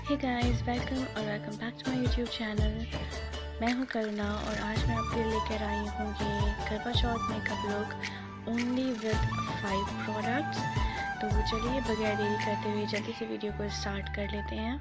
हे guys, welcome और welcome back to my YouTube channel. मैं हूं करुणा और आज मैं आपके लिए लेकर आई हूं ये Karva Chauth makeup look only with 5 products. तो चलिए बगैर देरी करते हुए जल्दी से वीडियो को स्टार्ट कर लेते हैं।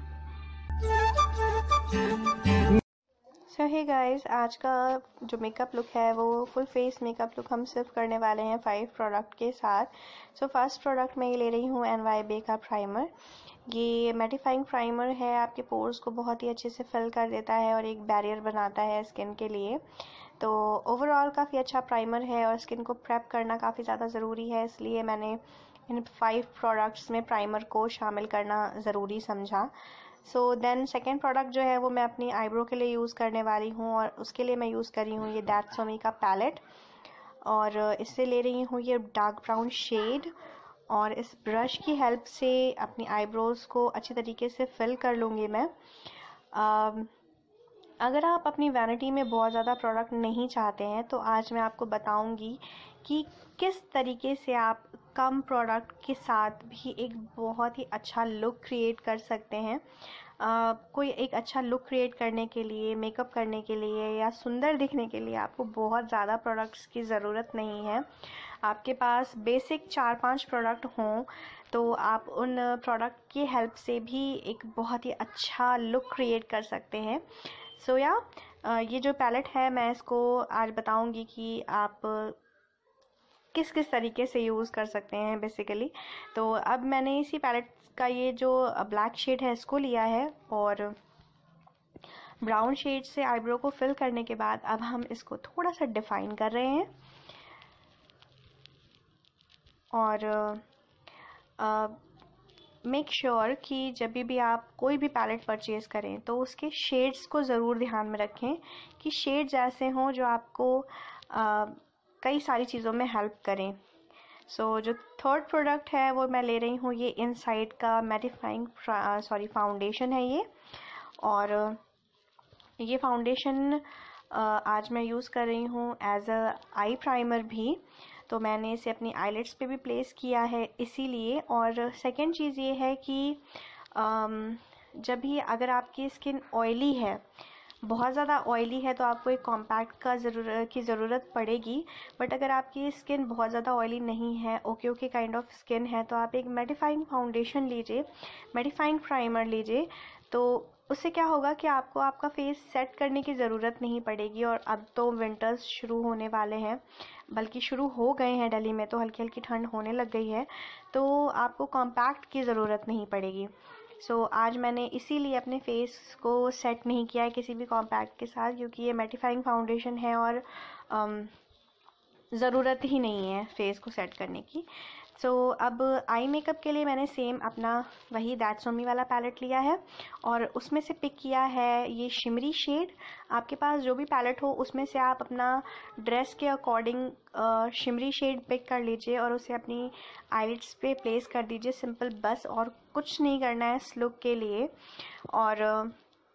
सो हे गाइस, आज का जो मेकअप लुक है वो फुल फेस मेकअप लुक हम सिर्फ करने वाले हैं 5 प्रोडक्ट के साथ। सो फर्स्ट प्रोडक्ट मैं ये ले रही हूँ NYB का प्राइमर। ये मैटिफाइंग प्राइमर है, आपके पोर्स को बहुत ही अच्छे से फिल कर देता है और एक बैरियर बनाता है स्किन के लिए। तो ओवरऑल काफ़ी अच्छा प्राइमर है और स्किन को प्रेप करना काफ़ी ज़्यादा ज़रूरी है, इसलिए मैंने इन 5 प्रोडक्ट्स में प्राइमर को शामिल करना ज़रूरी समझा। सो देन सेकेंड प्रोडक्ट जो है वो मैं अपनी आईब्रो के लिए यूज़ करने वाली हूँ और उसके लिए मैं यूज़ कर रही हूँ ये दैट्सोमी का पैलेट और इससे ले रही हूँ ये डार्क ब्राउन शेड और इस ब्रश की हेल्प से अपनी आईब्रोज़ को अच्छी तरीके से फिल कर लूँगी मैं। अगर आप अपनी वैनिटी में बहुत ज़्यादा प्रोडक्ट नहीं चाहते हैं तो आज मैं आपको बताऊंगी कि किस तरीके से आप कम प्रोडक्ट के साथ भी एक बहुत ही अच्छा लुक क्रिएट कर सकते हैं। कोई एक अच्छा लुक क्रिएट करने के लिए, मेकअप करने के लिए या सुंदर दिखने के लिए आपको बहुत ज़्यादा प्रोडक्ट्स की ज़रूरत नहीं है। आपके पास बेसिक 4-5 प्रोडक्ट हों तो आप उन प्रोडक्ट की हेल्प से भी एक बहुत ही अच्छा लुक क्रिएट कर सकते हैं। सो ये जो पैलेट है मैं इसको आज बताऊंगी कि आप किस किस तरीके से यूज़ कर सकते हैं बेसिकली। तो अब मैंने इसी पैलेट का ये जो ब्लैक शेड है इसको लिया है और ब्राउन शेड से आईब्रो को फिल करने के बाद अब हम इसको थोड़ा सा डिफाइन कर रहे हैं और मेक श्योर कि जब भी आप कोई भी पैलेट परचेज़ करें तो उसके शेड्स को ज़रूर ध्यान में रखें कि शेड्स ऐसे हों जो आपको कई सारी चीज़ों में हेल्प करें। सो जो थर्ड प्रोडक्ट है वो मैं ले रही हूँ ये इनसाइड का मैटिफाइंग फाउंडेशन है ये। और ये फाउंडेशन आज मैं यूज़ कर रही हूँ एज अ आई प्राइमर भी। तो मैंने इसे अपनी आईलिड्स पे भी प्लेस किया है इसीलिए। और सेकंड चीज़ ये है कि जब भी अगर आपकी स्किन ऑयली है, बहुत ज़्यादा ऑयली है, तो आपको एक कॉम्पैक्ट की ज़रूरत पड़ेगी। बट अगर आपकी स्किन बहुत ज़्यादा ऑयली नहीं है, ओके काइंड ऑफ स्किन है, तो आप एक मैटिफाइंग फाउंडेशन लीजिए, मैटिफाइंग प्राइमर लीजिए। तो उससे क्या होगा कि आपको आपका फेस सेट करने की ज़रूरत नहीं पड़ेगी। और अब तो विंटर्स शुरू होने वाले हैं, बल्कि शुरू हो गए हैं, दिल्ली में तो हल्की हल्की ठंड होने लग गई है, तो आपको कॉम्पैक्ट की ज़रूरत नहीं पड़ेगी। सो आज मैंने इसीलिए अपने फेस को सेट नहीं किया है किसी भी कॉम्पैक्ट के साथ, क्योंकि ये मैटिफाइंग फाउंडेशन है और ज़रूरत ही नहीं है फेस को सेट करने की। सो अब आई मेकअप के लिए मैंने सेम अपना वही दैट्सोमी वाला पैलेट लिया है और उसमें से पिक किया है ये शिमरी शेड। आपके पास जो भी पैलेट हो उसमें से आप अपना ड्रेस के अकॉर्डिंग शिमरी शेड पिक कर लीजिए और उसे अपनी आईलिड्स पे प्लेस कर दीजिए सिंपल, बस और कुछ नहीं करना है इस लुक के लिए। और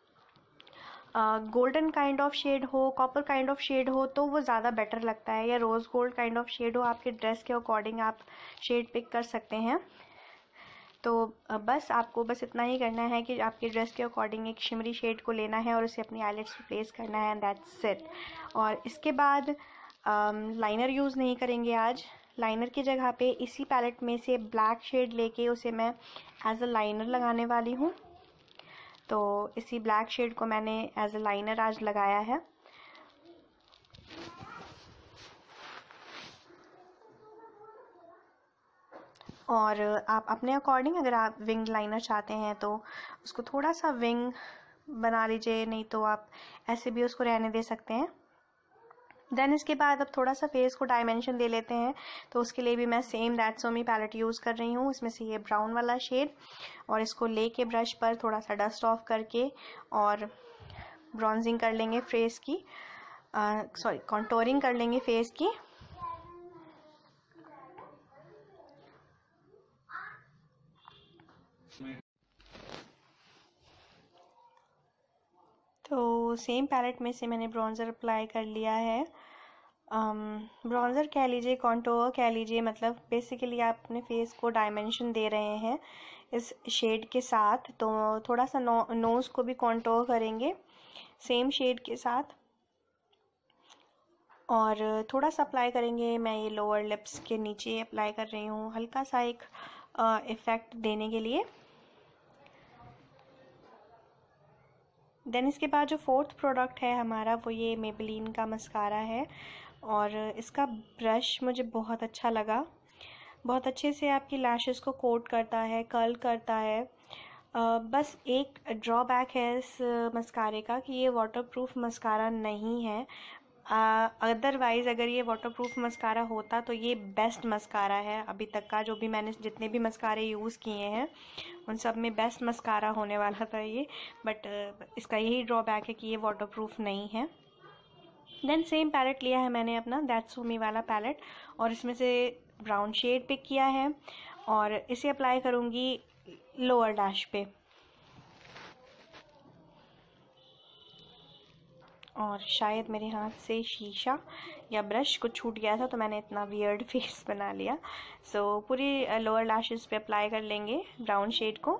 गोल्डन काइंड ऑफ शेड हो, कॉपर काइंड ऑफ शेड हो तो वो ज़्यादा बेटर लगता है, या rose gold kind of shade हो, आपके ड्रेस के अकॉर्डिंग आप शेड पिक कर सकते हैं। तो बस आपको बस इतना ही करना है कि आपके ड्रेस के अकॉर्डिंग एक शिमरी शेड को लेना है और उसे अपनी आईलिड्स पे प्लेस करना है, एंड दैट्स इट। और इसके बाद लाइनर यूज़ नहीं करेंगे आज। लाइनर की जगह पे इसी पैलेट में से ब्लैक शेड लेके उसे मैं एज अ लाइनर लगाने वाली हूँ। तो इसी ब्लैक शेड को मैंने एज अ लाइनर आज लगाया है। और आप अपने अकॉर्डिंग अगर आप विंग लाइनर चाहते हैं तो उसको थोड़ा सा विंग बना लीजिए, नहीं तो आप ऐसे भी उसको रहने दे सकते हैं। देन इसके बाद अब थोड़ा सा फेस को डायमेंशन दे लेते हैं, तो उसके लिए भी मैं सेम दैट्सोमी पैलेट यूज़ कर रही हूँ, इसमें से ये ब्राउन वाला शेड। और इसको लेके ब्रश पर थोड़ा सा डस्ट ऑफ करके और ब्रॉन्जिंग कर लेंगे फेस की, कॉन्टोरिंग कर लेंगे फेस की। तो सेम पैलेट में से मैंने ब्रॉन्जर अप्लाई कर लिया है। ब्रॉन्ज़र कह लीजिए, कॉन्टोर कह लीजिए, मतलब बेसिकली आप अपने फेस को डायमेंशन दे रहे हैं इस शेड के साथ। तो थोड़ा सा नोज़ को भी कॉन्टोर करेंगे सेम शेड के साथ, और थोड़ा सा अप्लाई करेंगे। मैं ये लोअर लिप्स के नीचे अप्लाई कर रही हूँ, हल्का सा एक इफ़ेक्ट देने के लिए। देन इसके बाद जो फोर्थ प्रोडक्ट है हमारा, वो ये मेबेलिन का मस्कारा है, और इसका ब्रश मुझे बहुत अच्छा लगा। बहुत अच्छे से आपकी लैशेस को कोट करता है, कर्ल करता है। बस एक ड्रॉबैक है इस मस्कारे का कि ये वाटरप्रूफ मस्कारा नहीं है। अदरवाइज़ अगर ये वाटरप्रूफ मस्कारा होता तो ये बेस्ट मस्कारा है अभी तक का। जो भी मैंने जितने भी मस्कारे यूज़ किए हैं उन सब में बेस्ट मस्कारा होने वाला था ये, बट इसका यही ड्रॉबैक है कि ये वाटरप्रूफ नहीं है। देन सेम पैलेट लिया है मैंने अपना दैट्स मी वाला पैलेट, और इसमें से ब्राउन शेड पिक किया है, और इसे अप्लाई करूँगी लोअर लैश पे। और शायद मेरे हाथ से शीशा या ब्रश कुछ छूट गया था तो मैंने इतना वियर्ड फेस बना लिया। सो पूरी लोअर लैशेस पे अप्लाई कर लेंगे ब्राउन शेड को।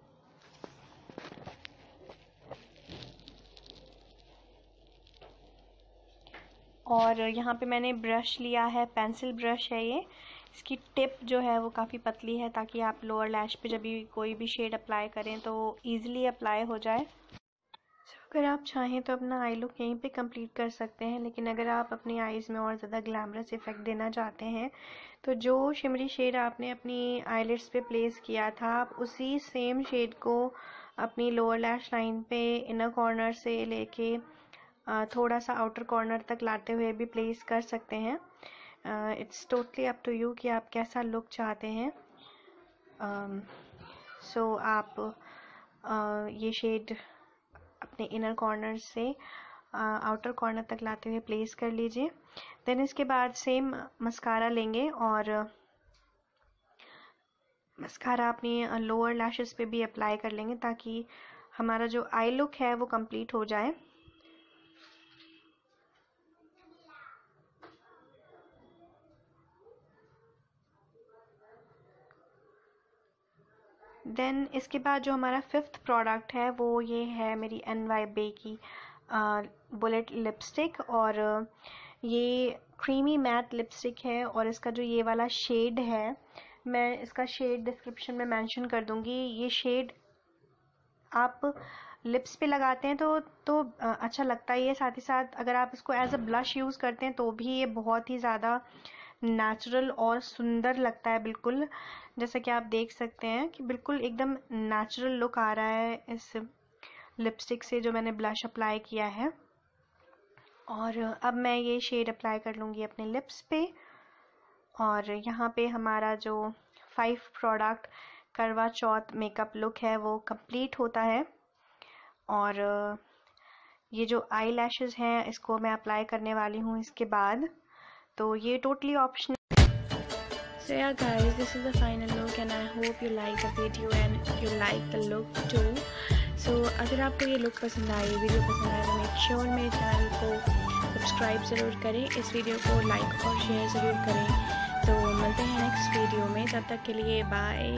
और यहाँ पे मैंने ब्रश लिया है, पेंसिल ब्रश है ये। इसकी टिप जो है वो काफ़ी पतली है ताकि आप लोअर लैश पे जब भी कोई भी शेड अप्लाई करें तो ईज़िली अप्लाई हो जाए। अगर आप चाहें तो अपना आई लुक यहीं पे कंप्लीट कर सकते हैं, लेकिन अगर आप अपनी आईज़ में और ज़्यादा ग्लैमरस इफ़ेक्ट देना चाहते हैं तो जो शिमरी शेड आपने अपनी आईलिड्स पे प्लेस किया था, आप उसी सेम शेड को अपनी लोअर लैश लाइन पे इनर कॉर्नर से लेके थोड़ा सा आउटर कॉर्नर तक लाते हुए भी प्लेस कर सकते हैं। It's totally up to you कि आप कैसा लुक चाहते हैं। सो आप ये शेड अपने इनर कॉर्नर से आउटर कॉर्नर तक लाते हुए प्लेस कर लीजिए। देन इसके बाद सेम मस्कारा लेंगे और मस्कारा अपनी लोअर लैशेस पे भी अप्लाई कर लेंगे ताकि हमारा जो आई लुक है वो कंप्लीट हो जाए। देन इसके बाद जो हमारा फिफ्थ प्रोडक्ट है वो ये है मेरी NYBE की बुलेट लिपस्टिक, और ये क्रीमी मैट लिपस्टिक है, और इसका जो ये वाला शेड है मैं इसका शेड डिस्क्रिप्शन में मेंशन कर दूंगी। ये शेड आप लिप्स पे लगाते हैं तो अच्छा लगता ही है, साथ ही साथ अगर आप इसको एज अ ब्लश यूज़ करते हैं तो भी ये बहुत ही ज़्यादा नेचुरल और सुंदर लगता है। बिल्कुल जैसा कि आप देख सकते हैं कि बिल्कुल एकदम नेचुरल लुक आ रहा है इस लिपस्टिक से जो मैंने ब्लश अप्लाई किया है। और अब मैं ये शेड अप्लाई कर लूँगी अपने लिप्स पे, और यहाँ पे हमारा जो 5 प्रोडक्ट करवा चौथ मेकअप लुक है वो कंप्लीट होता है। और ये जो आई लैशेज़ हैं इसको मैं अप्लाई करने वाली हूँ इसके बाद, तो ये totally optional. So yeah guys, this is the final look and I hope you like the video and you like the look too. So अगर आपको ये लुक पसंद आई, वीडियो पसंद आए तो मेक श्योर मेरे चैनल को सब्सक्राइब ज़रूर करें, इस वीडियो को लाइक और शेयर ज़रूर करें। तो मिलते हैं नेक्स्ट वीडियो में, तब तक के लिए बाय।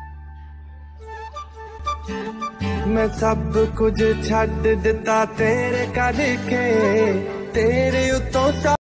मैं सब कुछ छड्ड दिता तेरे करके, तेरे उत्तों